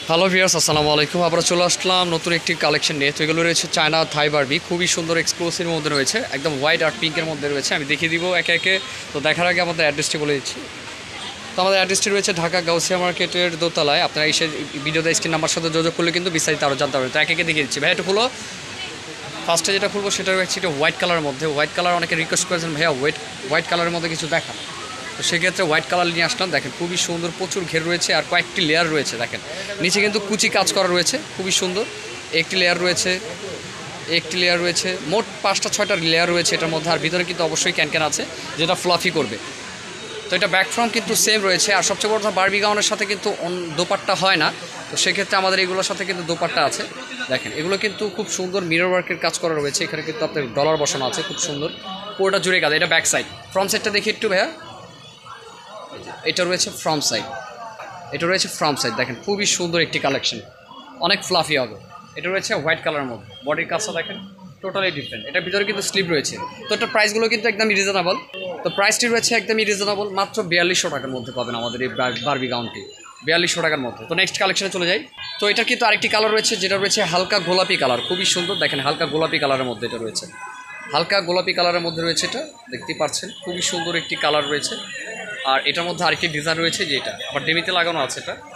Hello viewers, আসসালামু আলাইকুম। আমরা চলে আসলাম নতুন একটি কালেকশন নিয়ে। তো এগুলো রয়েছে চায়না থাই বারবি, খুবই সুন্দর এক্সক্লুসিভের মধ্যে রয়েছে, একদম হোয়াইট আর পিঙ্কের মধ্যে রয়েছে। আমি দেখিয়ে দিব একে একে। তো দেখার আগে আমাদের অ্যাড্রেসটি বলে দিচ্ছি। তো আমাদের অ্যাড্রেসটি রয়েছে ঢাকা গাউসিয়া মার্কেটের দোতলায়। আপনারা এই ভিডিওতে স্ক্রিন নাম্বার সাথে যোগাযোগ করলে কিন্তু বিস্তারিত আরও জানতে পারবেন। তো একে একে দেখিয়ে দিচ্ছি। ভাই এটা হলো ফার্স্টে যেটা খুলবো সেটা রয়েছে এটা হোয়াইট কালারের মধ্যে। হোয়াইট কালার অনেকে রিকোয়েস্ট করেছেন ভাইয়া হোয়াইট কালারের মধ্যে কিছু দেখান। তো সেক্ষেত্রে হোয়াইট কালার নিয়ে আসলাম। দেখেন খুবই সুন্দর, প্রচুর ঘের রয়েছে আর কয়েকটি লেয়ার রয়েছে। দেখেন নিচে কিন্তু কুচি কাজ করা রয়েছে, খুবই সুন্দর। একটি লেয়ার রয়েছে, মোট 5-6টা লেয়ার রয়েছে এটার মধ্যে। আর ভিতরে কিন্তু অবশ্যই ক্যানক্যান আছে যেটা ফ্লাফি করবে। তো এটা ব্যাক ফ্রম কিন্তু সেম রয়েছে। আর সবচেয়ে বড় কথা, বারবি গাউনের সাথে কিন্তু দোপাট্টা হয় না। তো সেক্ষেত্রে আমাদের এগুলোর সাথে কিন্তু দোপাট্টা আছে। দেখেন এগুলো কিন্তু খুব সুন্দর মিরর ওয়ার্কের কাজ করা রয়েছে। এখানে কিন্তু আপনার ডলার বসানো আছে, খুব সুন্দর। পুরোটা জুড়ে কাজ। এটা ব্যাক সাইড। ফ্রন্ট সাইডটা দেখি একটু ভাইয়া। এটা রয়েছে ফ্রন্ট সাইড। দেখেন খুবই সুন্দর একটি কালেকশন, অনেক ফ্লাফি হবে। এটা রয়েছে হোয়াইট কালারের মধ্যে। বডির কাজটা দেখেন টোটালি ডিফারেন্ট। এটার ভিতরে কিন্তু স্লিপ রয়েছে। তো এটার প্রাইসগুলো কিন্তু একদমই রিজনেবল। তো প্রাইসটি রয়েছে একদমই রিজনেবল, মাত্র 4200 টাকার মধ্যে পাবেন আমাদের এই বারবি গাউনটি, 4200 টাকার মধ্যে। তো নেক্সট কালেকশনে চলে যাই। তো এটার কিন্তু আরেকটি কালার রয়েছে যেটা রয়েছে হালকা গোলাপি কালার, খুবই সুন্দর। দেখেন হালকা গোলাপি কালারের মধ্যে এটা রয়েছে, হালকা গোলাপি কালারের মধ্যে রয়েছে। এটা দেখতে পাচ্ছেন খুবই সুন্দর একটি কালার রয়েছে। আর এটার মধ্যে আরেকটি ডিজাইন রয়েছে যেটা আবার ডেমিতে লাগানো আছে।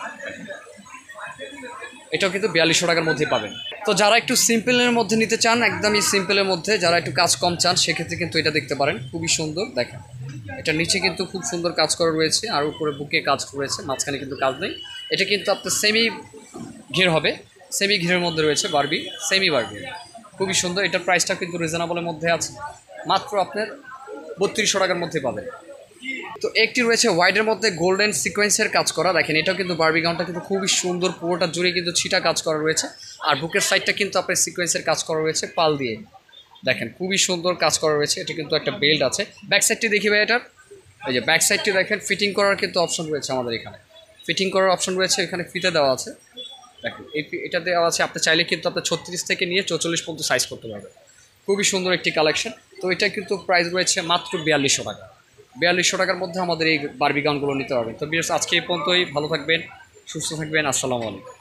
এটাও কিন্তু 4200 টাকার মধ্যে পাবেন। তো যারা একটু সিম্পলের মধ্যে নিতে চান, একদমই সিম্পলের মধ্যে যারা একটু কাজ কম চান, সেক্ষেত্রে কিন্তু এটা দেখতে পারেন, খুবই সুন্দর। দেখেন এটা নিচে কিন্তু খুব সুন্দর কাজ করা রয়েছে আর উপরে বুকে কাজ রয়েছে, মাঝখানে কিন্তু কাজ নেই। এটা কিন্তু আপনার সেমি ঘের হবে, সেমি ঘেরের মধ্যে রয়েছে বারবি, সেমি বারবি, খুবই সুন্দর। এটার প্রাইসটা কিন্তু রিজনেবলের মধ্যে আছে, মাত্র আপনার 3200 টাকার মধ্যে পাবেন। তো একটি রয়েছে হোয়াইটের মধ্যে গোল্ডেন সিকোয়েন্সের কাজ করা। দেখেন এটাও কিন্তু বারবি গাউনটা কিন্তু খুবই সুন্দর, পুরোটা জুড়ে কিন্তু ছিটা কাজ করা রয়েছে। আর বুকের সাইডটা কিন্তু আপনার সিকোয়েন্সের কাজ করা রয়েছে পাল দিয়ে। দেখেন খুবই সুন্দর কাজ করা রয়েছে। এটা কিন্তু একটা বেল্ট আছে। ব্যাক সাইডটি দেখি ভাই এটার। এই যে ব্যাক সাইডটি দেখেন, ফিটিং করার কিন্তু অপশন রয়েছে আমাদের এখানে। ফিটিং করার অপশন রয়েছে, এখানে ফিতে দেওয়া আছে। দেখেন এটা দেওয়া আছে। আপনি চাইলে কিন্তু আপনার 36 থেকে নিয়ে 44 পর্যন্ত সাইজ করতে পারবেন। খুবই সুন্দর একটি কালেকশন। তো এটা কিন্তু প্রাইস রয়েছে মাত্র 4200 টাকা। 4200 টাকার মধ্যে আমাদের এই বারবি গাউনগুলো নিতে পারবেন। তো বিশেষ আজকে এই পর্যন্তই। ভালো থাকবেন, সুস্থ থাকবেন। আসসালামু আলাইকুম।